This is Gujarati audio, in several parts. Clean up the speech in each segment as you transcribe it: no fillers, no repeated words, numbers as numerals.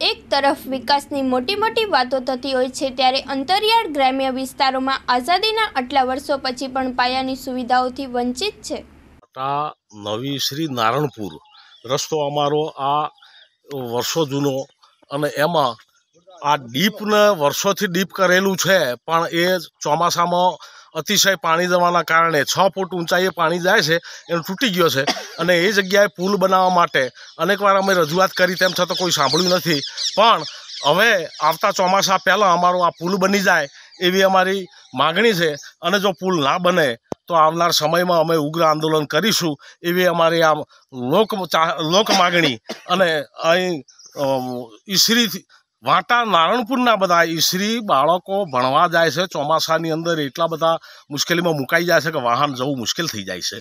એક તરફ વિકાસની મોટી મોટી વાતો થતી હોય છે, ત્યારે અંતરિયાળ ગ્રામ્ય વિસ્તારોમાં આઝાદીના આટલા વર્ષો પછી પણ પાયાની સુવિધાઓથી વંચિત છે। નવી શ્રી નારણપુર રસ્તો અમારો આ વર્ષો જૂનો અને એમાં આ ડીપને વર્ષોથી ડીપ કરેલું છે, પણ એ ચોમાસામાં અતિશય પાણી જવાના કારણે 6 ફૂટ ઊંચાઈએ પાણી જાય છે, એનો તૂટી ગયો છે। અને એ જગ્યાએ પુલ બનાવવા માટે અનેકવાર અમે રજૂઆત કરી, તેમ છતાં કોઈ સાંભળ્યું નથી। પણ હવે આવતા ચોમાસા પહેલાં અમારો આ પુલ બની જાય એવી અમારી માગણી છે, અને જો પુલ ના બને તો આવનાર સમયમાં અમે ઉગ્ર આંદોલન કરીશું એવી અમારી આ લોક માગણી। અને અહીં ઈસરીથી વાંટા નારણપુરના બધા ઈસરી બાળકો ભણવા જાય છે, ચોમાસાની અંદર એટલા બધા મુશ્કેલીમાં મુકાઈ જાય છે કે વાહન જવું મુશ્કેલ થઈ જાય છે।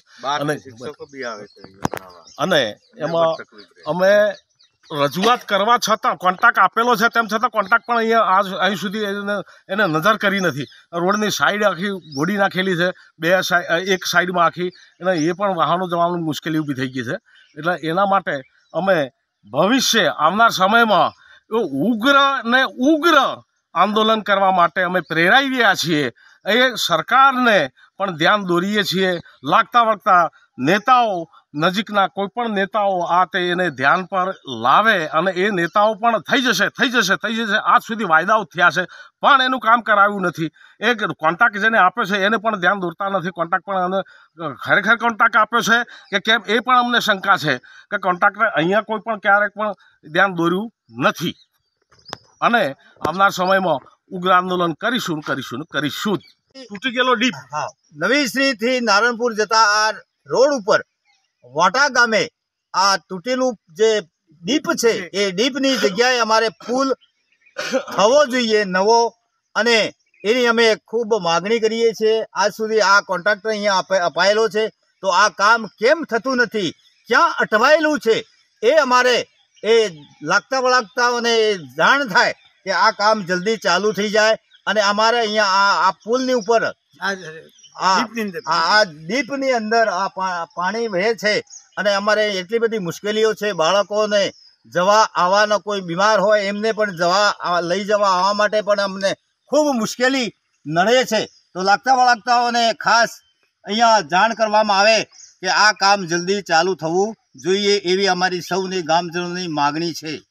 અને એમાં અમે રજૂઆત કરવા છતાં કોન્ટ્રાક્ટ આપેલો છે, તેમ છતાં કોન્ટ્રાક્ટ પણ અહીંયા અહીં સુધી એને નજર કરી નથી। રોડની સાઈડ આખી ગોડી નાખેલી છે, એક સાઈડમાં આખી, અને એ પણ વાહનો જવાની મુશ્કેલી ઊભી થઈ ગઈ છે। એટલે એના માટે અમે ભવિષ્ય આવનાર સમયમાં ઉગ્ર આંદોલન કરવા માટે અમે પ્રેરાઈ રહ્યા છીએ। એ સરકારને પણ ધ્યાન દોરીએ છીએ, લાગતા વળગતા નેતાઓ, નજીકના કોઈ પણ નેતાઓ આ તે એને ધ્યાન પર લાવે, અને એ નેતાઓ પણ થઈ જશે। આજ સુધી વાયદાઓ થયા છે, પણ એનું કામ કરાવ્યું નથી। એ કોન્ટ્રાક્ટ જેને આપ્યો છે એને પણ ધ્યાન દોરતા નથી। કોન્ટ્રાક્ટ પણ ખરેખર કોન્ટ્રાક્ટ આપ્યો છે કે કેમ એ પણ અમને શંકા છે કે કોન્ટ્રાક્ટરે અહીંયા કોઈ પણ ક્યારેક પણ ધ્યાન દોર્યું નથી। અને આવનાર સમયમાં ઉગ્ર આંદોલન કરીશું। તૂટી ગયેલો ડીપ, હા, નવી શ્રી થી નારણપુર જતા આ રોડ ઉપર વાટા ગામે આ તૂટેલું જે ડીપ છે, એ ડીપની જગ્યાએ અમારે પુલ થવો જોઈએ નવો, અને એની અમે ખૂબ માગણી કરીએ છીએ। આજ સુધી આ કોન્ટ્રાક્ટર અહીંયા અપાયેલો છે, તો આ કામ કેમ થતું નથી, ક્યાં અટવાયેલું છે, એ અમારે એ લાગતા વળગતાઓને જાણ થાય કે આ કામ જલ્દી ચાલુ થઈ જાય। અને અમારે અહીંયા આ પુલની ઉપર આ ડીપની અંદર આ પાણી વહે છે, અને અમારે એટલી બધી મુશ્કેલીઓ છે। બાળકોને જવા આવવાનો, કોઈ બીમાર હોય એમને પણ લઈ જવા આવવા માટે પણ અમને ખૂબ મુશ્કેલી નડે છે। તો લાગતા વળગતાઓને ખાસ અહીંયા જાણ કરવામાં આવે કે આ કામ જલ્દી ચાલુ થવું જોઈએ, એવી અમારી સૌની ગામજનોની માગણી છે।